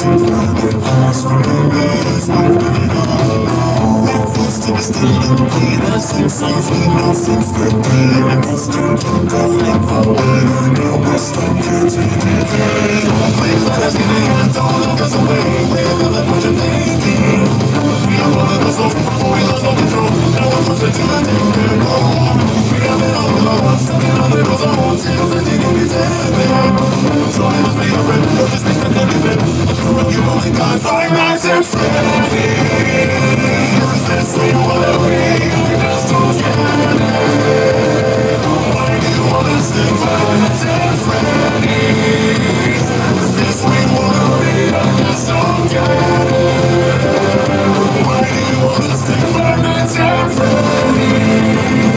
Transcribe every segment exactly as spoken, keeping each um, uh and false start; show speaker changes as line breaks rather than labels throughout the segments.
distant further past from memories we've been on. Breakfast in a state of pain, a senses we know since the day. And this turn to going forward, now we're stuck here to decay. Please let us get in, don't look us away. We're the bunch of thinking. We are one of the souls before we lost all control. Now we're pushed to the deep and wrong. We have it all alone, stepping on the roads of old tales that didn't get there. So I must be a friend of this thing that never been. You only got five nights and Freddy. Is this we wanna be? We just don't get it. Why do you wanna stick five nights and Freddy? Is this we wanna be? I just don't get it. Why do you wanna stick five nights and Freddy?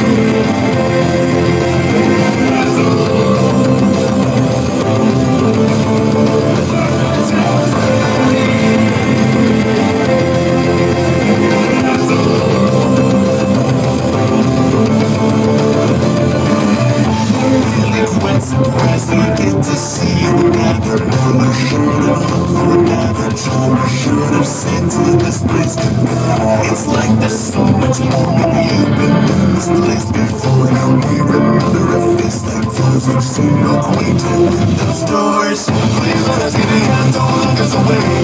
Surprised we get to see you. Never really should have, or never truly should have sent to this place goodbye. It's like there's so much more. Maybe you've been in this place before. Now we remember a face like yours. You've seen no way to open those doors. Please let us get in, don't look us away.